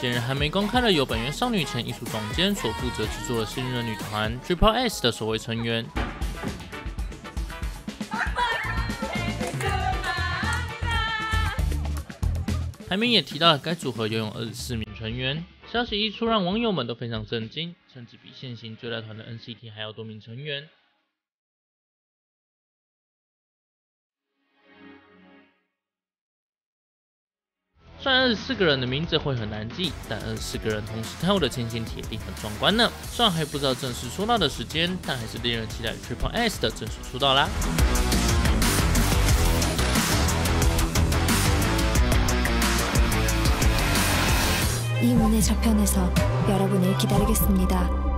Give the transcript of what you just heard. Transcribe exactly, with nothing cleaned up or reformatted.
近日还没公开了由本源少女前艺术总监所负责制作的新人女团 Triple S 的首位成员。海绵也提到了该组合拥有二十四名成员，消息一出让网友们都非常震惊，甚至比现行最大团的 N C T 还要多名成员。虽然二十四个人的名字会很难记，但二十四个人同时跳舞的情形铁定很壮观呢。虽然还不知道正式出道的时间，但还是令人期待 Triple S 的正式出道啦。 이 문의 저편에서 여러분을 기다리겠습니다.